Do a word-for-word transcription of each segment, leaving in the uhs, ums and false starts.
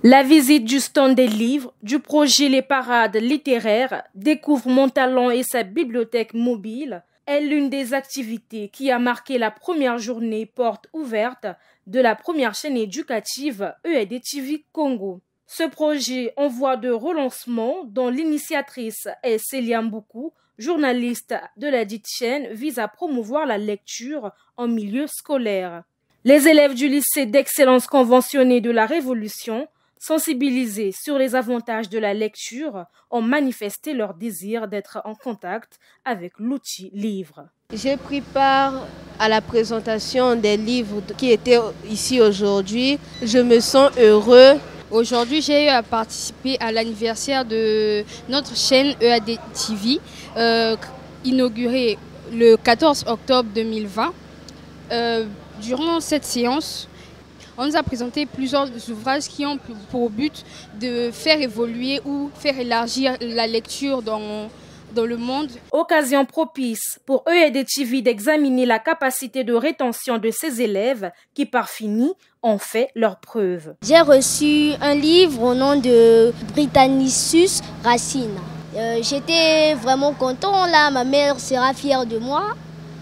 La visite du stand des livres, du projet Les Parades littéraires, Découvre mon talent et sa bibliothèque mobile est l'une des activités qui a marqué la première journée porte ouverte de la première chaîne éducative E E D T V Congo. Ce projet en voie de relancement, dont l'initiatrice est Célia Mboukou, journaliste de la dite chaîne, vise à promouvoir la lecture en milieu scolaire. Les élèves du lycée d'excellence conventionné de la Révolution, sensibilisés sur les avantages de la lecture, ont manifesté leur désir d'être en contact avec l'outil livre. J'ai pris part à la présentation des livres qui étaient ici aujourd'hui. Je me sens heureux. Aujourd'hui, j'ai eu à participer à l'anniversaire de notre chaîne E A D T V, euh, inaugurée le quatorze octobre deux mille vingt. Euh, durant cette séance, on nous a présenté plusieurs ouvrages qui ont pour but de faire évoluer ou faire élargir la lecture dans, dans le monde. Occasion propice pour E E D T V d'examiner la capacité de rétention de ses élèves qui, par fini, ont fait leurs preuves. J'ai reçu un livre au nom de Britannicus Racine. Euh, J'étais vraiment content là, ma mère sera fière de moi.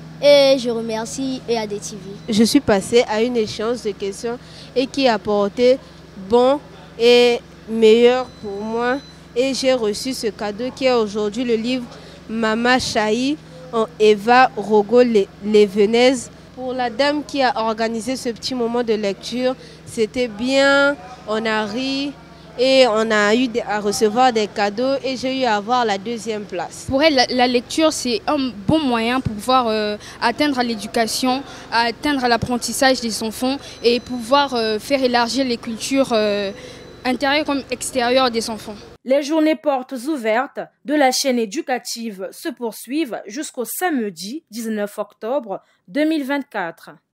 Et je remercie E A D T V. Je suis passée à une échéance de questions et qui a porté bon et meilleur pour moi. Et j'ai reçu ce cadeau qui est aujourd'hui le livre Mama Chahi en Eva Rogo-Levenez. Pour la dame qui a organisé ce petit moment de lecture, c'était bien, on a ri. Et on a eu à recevoir des cadeaux et j'ai eu à avoir la deuxième place. Pour elle, la, la lecture, c'est un bon moyen pour pouvoir euh, atteindre l'éducation, atteindre l'apprentissage des enfants et pouvoir euh, faire élargir les cultures euh, intérieures comme extérieures des enfants. Les journées portes ouvertes de la chaîne éducative se poursuivent jusqu'au samedi dix-neuf octobre deux mille vingt-quatre.